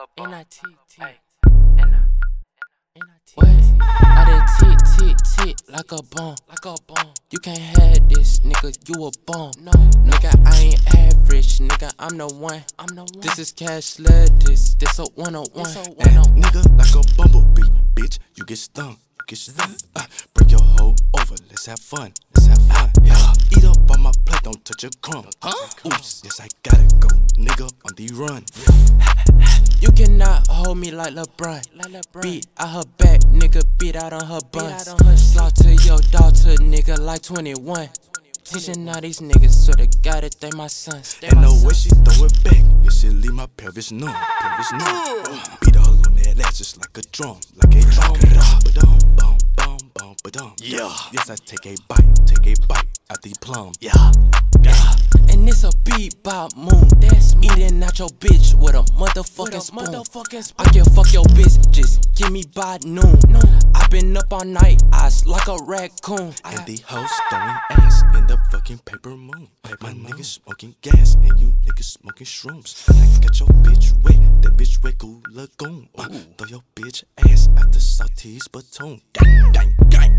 a bomb. N-I-T-T. What? I done tick like a bomb. You can't have this, nigga, you a bum. No, nigga, I ain't average, nigga, I'm the one. This is cash love, this a one-on-one. Nigga like a bumblebee, bitch, you get stung. Bring your hoe over, let's have fun. Yeah, eat up on my plate, don't touch a crumb. Oops, yes I gotta go, nigga on the run. You cannot hold me like LeBron. Beat out her back, nigga, beat out on her buns. Slaughter your daughter, nigga, like 21. Teaching all these niggas, so they gotta thank my sons. And the way she throw it back, yeah, she leave my pelvis numb. Beat her on that ass just like a drum, Ba-dum. Yeah, yes I take a bite out the plum. Yeah. And it's a bebop moon. Eating out your bitch with a motherfucking spoon. I can fuck your bitch, just give me by noon. I been up all night, eyes like a raccoon. And the hoes throwing ass in the fucking paper moon. My niggas smoking gas and you niggas smoking shrooms. I got your bitch wet, that bitch wet cool lagoon. Throw your bitch ass out the salty spittoon. Gang.